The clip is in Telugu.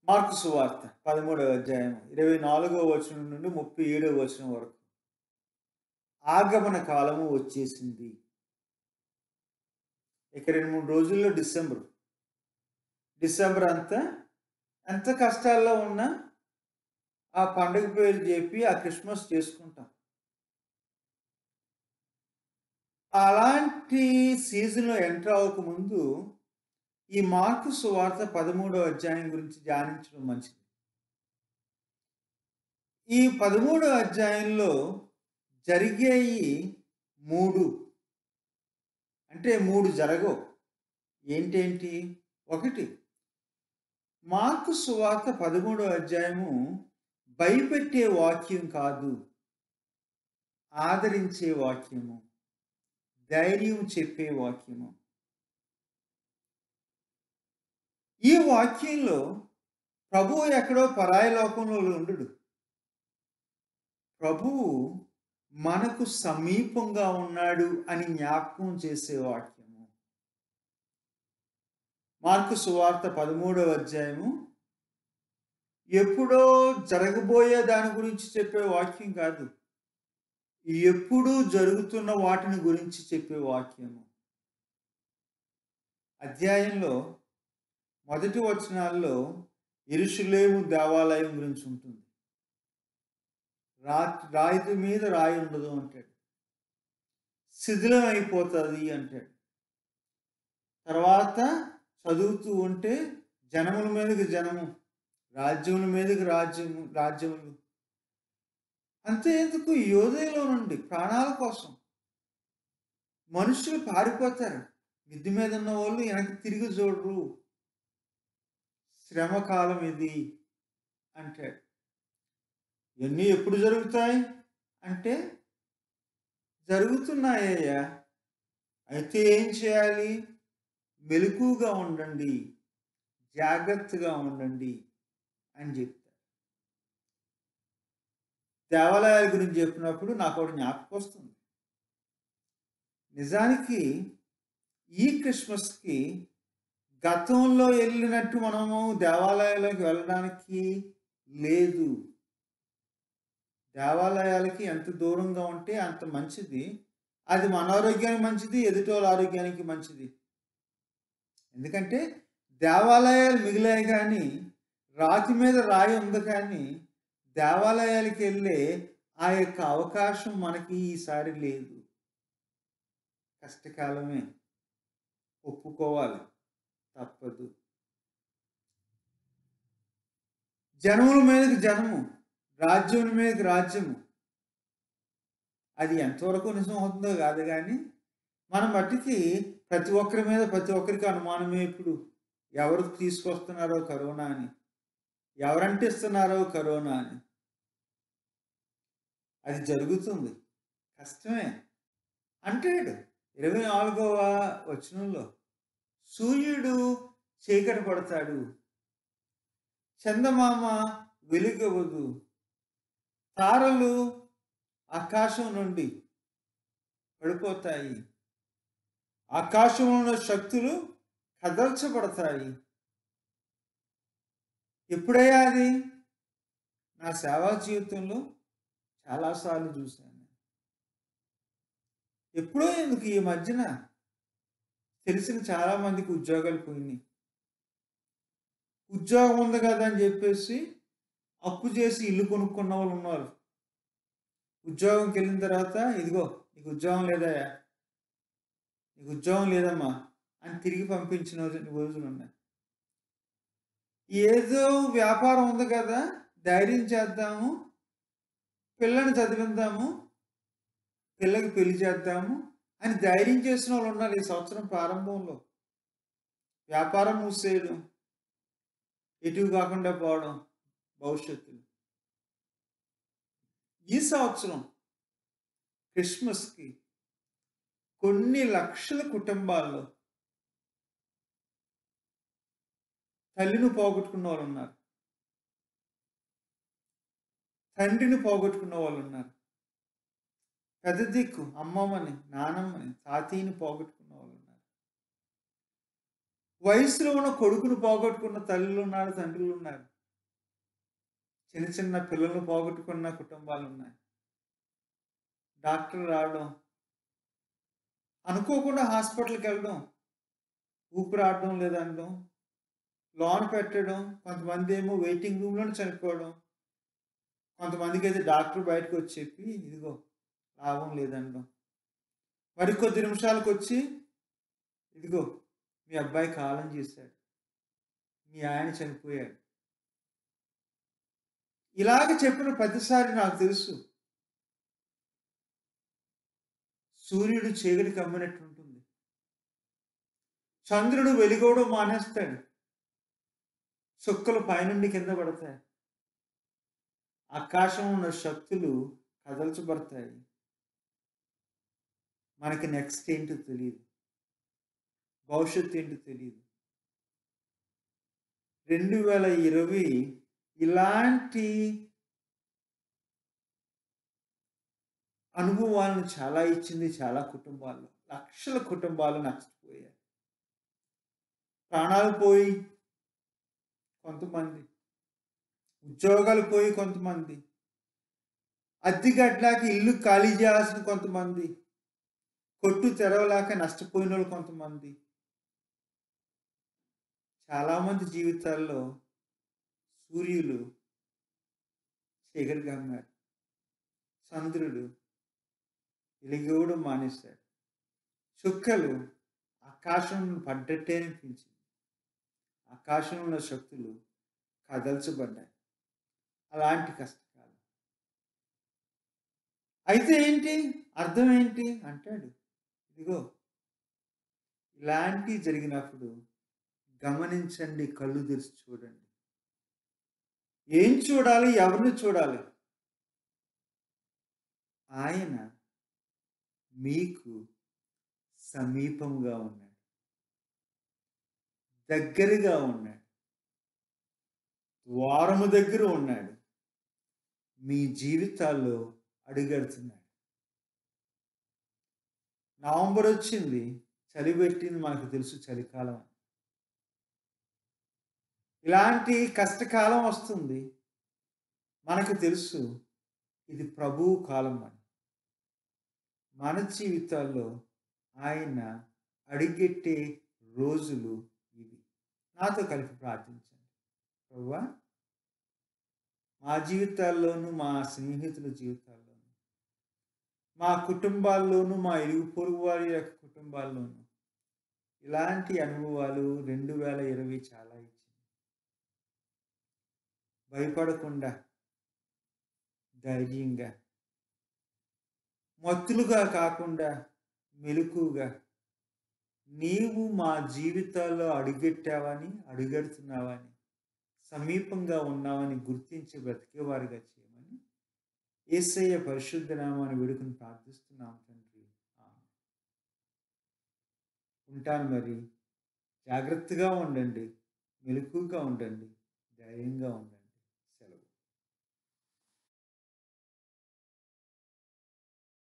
మార్కు సువార్త 13వ అధ్యాయం 24వ వచనం నుండి 37వ వచనం వరకు. ఆగమన కాలము వచ్చేసింది. ఇక 2, 3 రోజుల్లో డిసెంబర్. డిసెంబర్ అంతా ఎంత కష్టాల్లో ఉన్నా ఆ పండుగ పేరు చెప్పి ఆ క్రిస్మస్ చేసుకుంటాం. అలాంటి సీజన్‌లో ఎంటర్ అవ్వకముందు ఈ మార్కు సువార్త 13వ అధ్యాయం గురించి ధ్యానించడం మంచిది. ఈ 13వ అధ్యాయంలో జరిగేయి 3 అంటే 3 జరగవు. ఏంటేంటి? 1 మార్కు సువార్త 13వ అధ్యాయము భయపెట్టే వాక్యం కాదు. ఆదరించే వాక్యము. ధైర్యం చెప్పే వాక్యము. ఈ వాక్యంలో ప్రభువు ఎక్కడో పరాయి లోకంలో ఉండడు. ప్రభువు మనకు సమీపంగా ఉన్నాడు అని జ్ఞాపకం చేసే వాక్యము. మార్కు సువార్త 13వ అధ్యాయము ఎప్పుడో జరగబోయే దాని గురించి చెప్పే వాక్యం కాదు. ఎప్పుడూ జరుగుతున్న వాటిని గురించి చెప్పే వాక్యము. అధ్యాయంలో మొదటి వచనాల్లో యెరూషలేము దేవాలయం గురించి ఉంటుంది. రాయి మీద రాయి ఉండదు అంటాడు. శిథిలం అయిపోతుంది అంటాడు. తర్వాత చదువుతూ ఉంటే జనముల మీదకి జనము, రాజ్యముల మీదకి రాజ్యములు. అంతే ఎందుకు యోధేలో నుండి ప్రాణాల కోసం మనుషులు పారిపోతారు. మిద్ది మీద ఉన్న వాళ్ళు వెనక్కి తిరిగి చూడరు. శ్రమకాలం ఇది అంటాడు. ఇవన్నీ ఎప్పుడు జరుగుతాయి అంటే జరుగుతున్నాయ్యా. అయితే ఏం చేయాలి? మెలకువగా ఉండండి, జాగ్రత్తగా ఉండండి అని చెప్తారు. దేవాలయాల గురించి చెప్పినప్పుడు నాకు ఒకటి జ్ఞాపకం వస్తుంది. నిజానికి ఈ క్రిస్మస్‌కి గతంలో వెళ్ళినట్టు మనము దేవాలయాలకు వెళ్ళడానికి లేదు. దేవాలయాలకి ఎంత దూరంగా ఉంటే అంత మంచిది. అది మన ఆరోగ్యానికి మంచిది, ఎదుటోళ్ళ ఆరోగ్యానికి మంచిది. ఎందుకంటే దేవాలయాలు మిగిలాయి గానీ, రాతి మీద రాయి ఉంది కానీ, దేవాలయాలకెళ్ళే ఆ యొక్క అవకాశం మనకి ఈసారి లేదు. కష్టకాలమే. ఒప్పుకోవాలి. తప్పదు. జనముల మీదకి జనము, రాజ్యముల మీదకి రాజ్యము. అది ఎంతవరకు నిజం అవుతుందో కాదు గానీ, మన మట్టికి ప్రతి ఒక్కరి మీద ప్రతి ఒక్కరికి అనుమానమే ఇప్పుడు. ఎవరు తీసుకొస్తున్నారో కరోనా అని. ఎవరంటిస్తున్నారో కరోనా అని. అది జరుగుతుంది. కష్టమే. అంటాడు 24వ వచనంలో. సూర్యుడు చీకటి పడతాడు. చందమామ వెలుగవదు. తారలు ఆకాశం నుండి పడిపోతాయి. ఆకాశంలో ఉన్న శక్తులు కదల్చబడతాయి. ఎప్పుడయ్యా అది? నా సేవా జీవితంలో చాలాసార్లు చూశాను. ఎప్పుడో ఎందుకు ఈ మధ్యన తెలిసిన చాలా మందికి ఉద్యోగాలు పోయినాయి. ఉద్యోగం ఉంది కదా అని చెప్పేసి అప్పు చేసి ఇల్లు కొనుక్కున్న వాళ్ళు ఉన్నారు. ఉద్యోగంకి వెళ్ళిన తర్వాత ఇదిగో నీకు ఉద్యోగం లేదయ్యా, నీకు ఉద్యోగం లేదమ్మా అని తిరిగి పంపించిన రోజులు ఉన్నాయి. ఏదో వ్యాపారం ఉంది కదా, ధైర్యం చేద్దాము, పిల్లని చదివిద్దాము, పిల్లకి పెళ్లి చేద్దాము అని ధైర్యం చేసిన వాళ్ళు ఉన్నారు. ఈ సంవత్సరం ప్రారంభంలో వ్యాపారం మూసేయడం, ఎటు కాకుండా పోవడం భవిష్యత్తులో. ఈ సంవత్సరం క్రిస్మస్‌కి కొన్ని లక్షల కుటుంబాల్లో తల్లిని పోగొట్టుకున్న వాళ్ళున్నారు. తండ్రిని పోగొట్టుకున్న వాళ్ళున్నారు. పెద్ద దిక్కు అమ్మమ్మని, నానమ్మని, తాతయ్యని పోగొట్టుకున్న వాళ్ళున్నారు. వయసులో ఉన్న కొడుకుని పోగొట్టుకున్న తల్లులున్నారు, తండ్రులున్నారు. చిన్న చిన్న పిల్లలు పోగొట్టుకున్న కుటుంబాలున్నాయి. డాక్టర్ రావడం, అనుకోకుండా హాస్పిటల్‌కెళ్ళడం, ఊపిరాడడం లేదనడం, లోన పెట్టడం, కొంతమందేమో వెయిటింగ్ రూమ్‌లోనే చనిపోవడం, కొంతమందికైతే డాక్టర్ బయటకొచ్చి చెప్పి, ఇదిగో లాభం లేదనడం. మరి కొద్ది నిమిషాలకొచ్చి, ఇదిగో మీ అబ్బాయి కాలం చేశాడు. మీ ఆయన చనిపోయాడు. ఇలాగ చెప్పిన ప్రతిసారి నాకు తెలుసు, సూర్యుడు చీకటి కమ్మినట్టుంటుంది. చంద్రుడు వెలుగోవడం మానేస్తాడు. చుక్కలు పైనుండి కింద పడతాయి. ఆకాశంలో ఉన్న శక్తులు కదల్చబడతాయి. మనకి నెక్స్ట్ ఏంటో తెలీదు. భవిష్యత్తు ఏంటో తెలీదు. 2020 ఇలాంటి అనుభవాలను చాలా ఇచ్చింది చాలా కుటుంబాల్లో. లక్షల కుటుంబాలు నష్టపోయాయి. ప్రాణాలు పోయి కొంతమంది, ఉద్యోగాలు పోయి కొంతమంది, అద్దె కట్టలేక ఇల్లు ఖాళీ చేయాల్సిన కొంతమంది, కొట్టు తెరవలేక నష్టపోయినోళ్ళు కొంతమంది. చాలామంది జీవితాల్లో సూర్యులు చీకటి కమ్మారు. చంద్రుడు వెలిగివ్వడం మానేశాడు. చుక్కలు ఆకాశం పడ్డట్టే అనిపించింది. ఆకాశంలో ఉన్న శక్తులు కదల్చబడ్డాయి. అలాంటి కష్టకాలం. అయితే ఏంటి? అర్థం ఏంటి? అంటాడు, ఇదిగో ఇలాంటివి జరిగినప్పుడు గమనించండి, కళ్ళు తెరిచి చూడండి. ఏం చూడాలి? ఎవరిని చూడాలి? ఆయన మీకు సమీపంగా ఉన్నాడు. దగ్గరగా ఉన్నాడు. ద్వారము దగ్గర ఉన్నాడు. మీ జీవితాల్లో అడుగెడుతున్నాడు. నవంబర్ వచ్చింది, చలి పెట్టింది, మనకు తెలుసు చలికాలం అని. ఇలాంటి కష్టకాలం వస్తుంది, మనకు తెలుసు ఇది ప్రభువు కాలం అని. మన జీవితాల్లో ఆయన అడుగెట్టే రోజులు ఇవి. నాతో కలిపి ప్రార్థించండి. ప్రభువా, మా జీవితాల్లోనూ, మా స్నేహితుల జీవితాల్లోనూ, మా కుటుంబాల్లోనూ, మా ఇరుగు పొరుగు వారి యొక్క కుటుంబాల్లోనూ ఇలాంటి అనుభవాలు 2020 చాలా ఇచ్చింది. భయపడకుండా ధైర్యంగా, మత్తులుగా కాకుండా మెలకువగా, నీవు మా జీవితాల్లో అడుగెట్టావని, అడుగెడుతున్నావని, సమీపంగా ఉన్నావని గుర్తించి బ్రతికేవారుగా చేయమని యేసయ్య పరిశుద్ధ నామాన్ని వేడుకొని ప్రార్థిస్తున్నాం తండ్రి. ఆమేన్. ఉంటాను మరి. జాగ్రత్తగా ఉండండి, మెలకువగా ఉండండి, ధైర్యంగా ఉండండి.